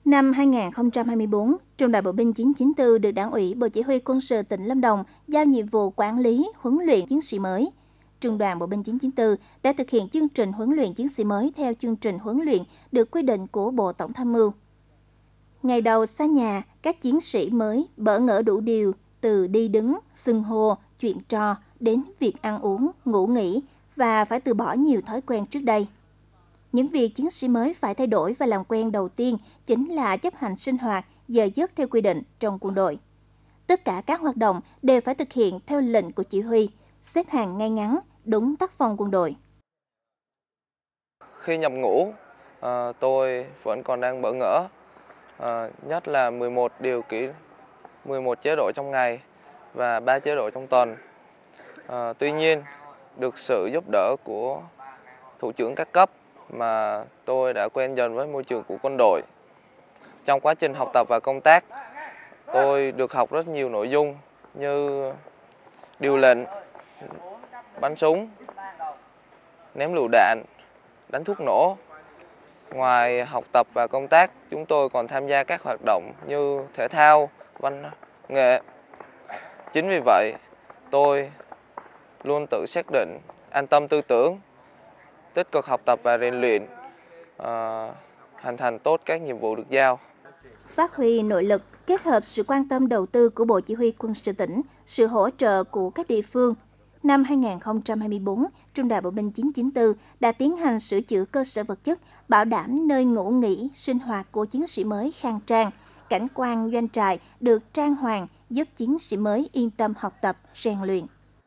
Năm 2024, Trung đoàn Bộ binh 994 được Đảng ủy Bộ Chỉ huy Quân sự tỉnh Lâm Đồng giao nhiệm vụ quản lý, huấn luyện chiến sĩ mới. Trung đoàn Bộ binh 994 đã thực hiện chương trình huấn luyện chiến sĩ mới theo chương trình huấn luyện được quy định của Bộ Tổng tham mưu. Ngày đầu xa nhà, các chiến sĩ mới bỡ ngỡ đủ điều, từ đi đứng, xưng hô, chuyện trò đến việc ăn uống, ngủ nghỉ và phải từ bỏ nhiều thói quen trước đây. Những việc chiến sĩ mới phải thay đổi và làm quen đầu tiên chính là chấp hành sinh hoạt, giờ giấc theo quy định trong quân đội. Tất cả các hoạt động đều phải thực hiện theo lệnh của chỉ huy, xếp hàng ngay ngắn, đúng tác phong quân đội. Khi nhập ngũ, tôi vẫn còn đang bỡ ngỡ, nhất là 11 chế độ trong ngày và 3 chế độ trong tuần. Tuy nhiên, được sự giúp đỡ của thủ trưởng các cấp mà tôi đã quen dần với môi trường của quân đội. Trong quá trình học tập và công tác, tôi được học rất nhiều nội dung như điều lệnh, bắn súng, ném lựu đạn, đánh thuốc nổ. Ngoài học tập và công tác, chúng tôi còn tham gia các hoạt động như thể thao, văn nghệ. Chính vì vậy, tôi luôn tự xác định, an tâm tư tưởng, tích cực học tập và rèn luyện, hoàn thành tốt các nhiệm vụ được giao. Phát huy nội lực, kết hợp sự quan tâm đầu tư của Bộ Chỉ huy Quân sự tỉnh, sự hỗ trợ của các địa phương. Năm 2024, Trung đoàn Bộ binh 994 đã tiến hành sửa chữa cơ sở vật chất, bảo đảm nơi ngủ nghỉ, sinh hoạt của chiến sĩ mới khang trang. Cảnh quan doanh trại được trang hoàng, giúp chiến sĩ mới yên tâm học tập, rèn luyện.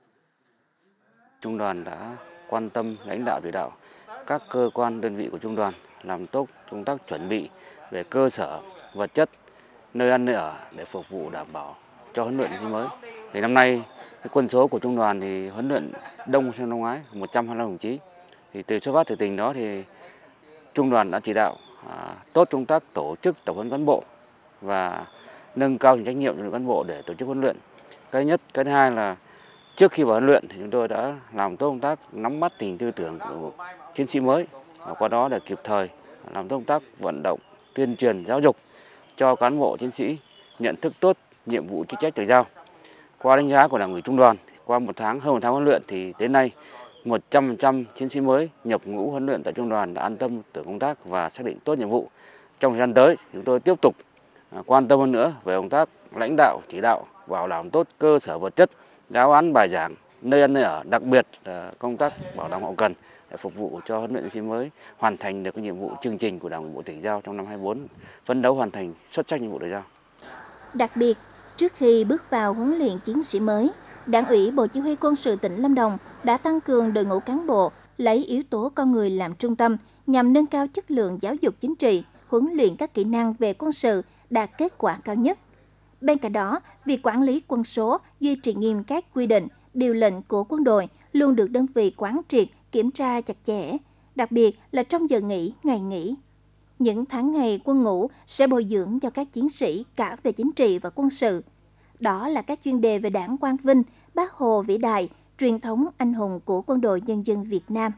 Trung đoàn đã quan tâm lãnh đạo chỉ đạo các cơ quan đơn vị của trung đoàn làm tốt công tác chuẩn bị về cơ sở vật chất, nơi ăn nơi ở để phục vụ đảm bảo cho huấn luyện chiến sĩ mới. Thì năm nay quân số của trung đoàn thì huấn luyện đông hơn năm ngoái, 125 đồng chí. Thì từ xuất phát từ tình đó thì trung đoàn đã chỉ đạo tốt công tác tổ chức tập huấn cán bộ và nâng cao trách nhiệm cho cán bộ để tổ chức huấn luyện. Cái nhất, cái thứ hai là trước khi vào huấn luyện thì chúng tôi đã làm tốt công tác nắm bắt tình tư tưởng của chiến sĩ mới, và qua đó để kịp thời làm tốt công tác vận động, tuyên truyền, giáo dục cho cán bộ chiến sĩ nhận thức tốt nhiệm vụ chức trách được giao. Qua đánh giá của Đảng ủy Trung đoàn, qua hơn một tháng huấn luyện thì đến nay 100% chiến sĩ mới nhập ngũ huấn luyện tại Trung đoàn đã an tâm từ công tác và xác định tốt nhiệm vụ. Trong thời gian tới, chúng tôi tiếp tục quan tâm hơn nữa về công tác lãnh đạo, chỉ đạo, bảo đảm tốt cơ sở vật chất, giáo án bài giảng, nơi ăn nơi ở, đặc biệt là công tác bảo đảm hậu cần để phục vụ cho huấn luyện chiến sĩ mới hoàn thành được cái nhiệm vụ chương trình của Đảng ủy Bộ tỉnh giao trong năm 2024, phấn đấu hoàn thành xuất sắc nhiệm vụ được giao. Đặc biệt, trước khi bước vào huấn luyện chiến sĩ mới, Đảng ủy Bộ Chỉ huy Quân sự tỉnh Lâm Đồng đã tăng cường đội ngũ cán bộ, lấy yếu tố con người làm trung tâm nhằm nâng cao chất lượng giáo dục chính trị, huấn luyện các kỹ năng về quân sự đạt kết quả cao nhất. Bên cạnh đó, việc quản lý quân số, duy trì nghiêm các quy định, điều lệnh của quân đội luôn được đơn vị quán triệt, kiểm tra chặt chẽ, đặc biệt là trong giờ nghỉ, ngày nghỉ. Những tháng ngày quân ngũ sẽ bồi dưỡng cho các chiến sĩ cả về chính trị và quân sự. Đó là các chuyên đề về Đảng quang vinh, Bác Hồ vĩ đại, truyền thống anh hùng của Quân đội Nhân dân Việt Nam.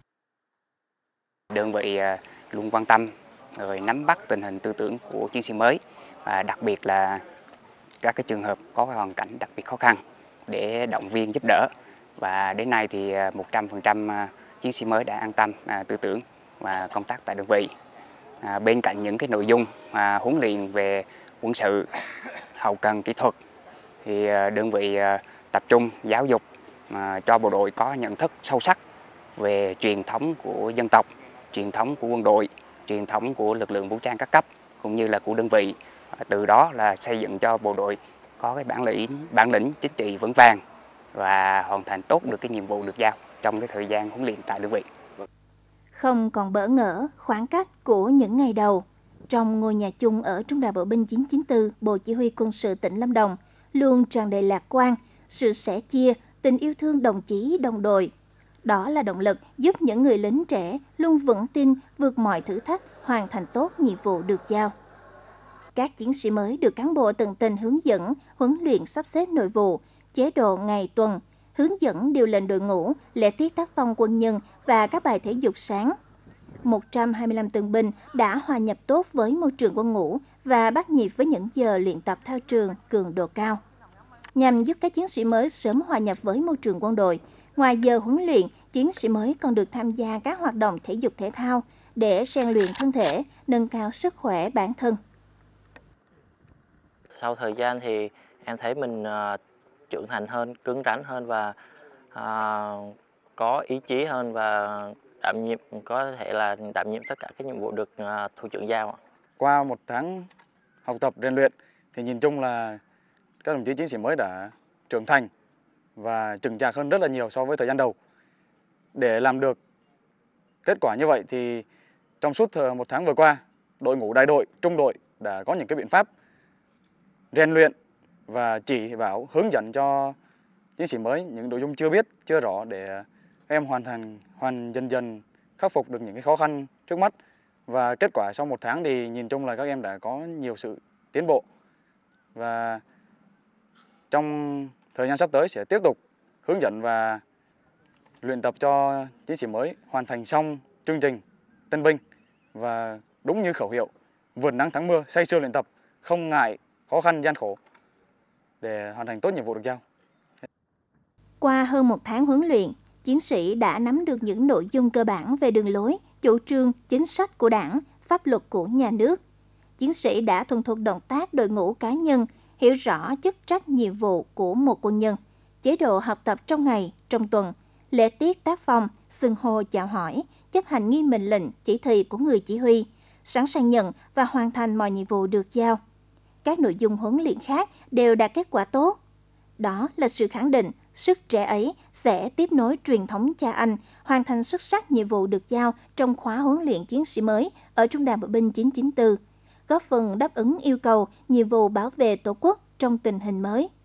Đơn vị luôn quan tâm rồi nắm bắt tình hình tư tưởng của chiến sĩ mới, và đặc biệt là các cái trường hợp có hoàn cảnh đặc biệt khó khăn để động viên giúp đỡ. Và đến nay thì 100% chiến sĩ mới đã an tâm tư tưởng và công tác tại đơn vị. Bên cạnh những cái nội dung huấn luyện về quân sự, hậu cần kỹ thuật thì đơn vị tập trung giáo dục cho bộ đội có nhận thức sâu sắc về truyền thống của dân tộc, truyền thống của quân đội, truyền thống của lực lượng vũ trang các cấp cũng như là của đơn vị. Từ đó là xây dựng cho bộ đội có cái bản lĩnh chính trị vững vàng và hoàn thành tốt được cái nhiệm vụ được giao trong cái thời gian huấn luyện tại đơn vị. Không còn bỡ ngỡ khoảng cách của những ngày đầu, trong ngôi nhà chung ở Trung đoàn Bộ binh 994, Bộ Chỉ huy Quân sự tỉnh Lâm Đồng luôn tràn đầy lạc quan, sự sẻ chia, tình yêu thương đồng chí đồng đội. Đó là động lực giúp những người lính trẻ luôn vững tin vượt mọi thử thách, hoàn thành tốt nhiệm vụ được giao. Các chiến sĩ mới được cán bộ tận tình hướng dẫn, huấn luyện sắp xếp nội vụ, chế độ ngày tuần, hướng dẫn điều lệnh đội ngũ, lễ tiết tác phong quân nhân và các bài thể dục sáng. 125 tân binh đã hòa nhập tốt với môi trường quân ngũ và bắt nhịp với những giờ luyện tập thao trường cường độ cao. Nhằm giúp các chiến sĩ mới sớm hòa nhập với môi trường quân đội, ngoài giờ huấn luyện, chiến sĩ mới còn được tham gia các hoạt động thể dục thể thao để rèn luyện thân thể, nâng cao sức khỏe bản thân. Sau thời gian thì em thấy mình trưởng thành hơn, cứng rắn hơn và có ý chí hơn và có thể là đảm nhiệm tất cả các nhiệm vụ được thủ trưởng giao. Qua một tháng học tập rèn luyện thì nhìn chung là các đồng chí chiến sĩ mới đã trưởng thành và chững chạc hơn rất là nhiều so với thời gian đầu. Để làm được kết quả như vậy thì trong suốt một tháng vừa qua, đội ngũ đại đội, trung đội đã có những cái biện pháp rèn luyện và chỉ bảo hướng dẫn cho chiến sĩ mới những nội dung chưa biết, chưa rõ để em dần dần khắc phục được những cái khó khăn trước mắt. Và kết quả sau một tháng thì nhìn chung là các em đã có nhiều sự tiến bộ. Và trong thời gian sắp tới sẽ tiếp tục hướng dẫn và luyện tập cho chiến sĩ mới hoàn thành xong chương trình tân binh và đúng như khẩu hiệu vượt nắng thắng mưa, say sưa luyện tập, không ngại khó khăn gian khổ để hoàn thành tốt nhiệm vụ được giao. Qua hơn một tháng huấn luyện, chiến sĩ đã nắm được những nội dung cơ bản về đường lối, chủ trương, chính sách của Đảng, pháp luật của nhà nước. Chiến sĩ đã thuần thục động tác đội ngũ cá nhân, hiểu rõ chức trách nhiệm vụ của một quân nhân, chế độ học tập trong ngày, trong tuần, lễ tiết tác phong, xưng hô chào hỏi, chấp hành nghiêm mệnh lệnh, chỉ thị của người chỉ huy, sẵn sàng nhận và hoàn thành mọi nhiệm vụ được giao. Các nội dung huấn luyện khác đều đạt kết quả tốt. Đó là sự khẳng định sức trẻ ấy sẽ tiếp nối truyền thống cha anh, hoàn thành xuất sắc nhiệm vụ được giao trong khóa huấn luyện chiến sĩ mới ở Trung đoàn Bộ binh 994, góp phần đáp ứng yêu cầu nhiệm vụ bảo vệ Tổ quốc trong tình hình mới.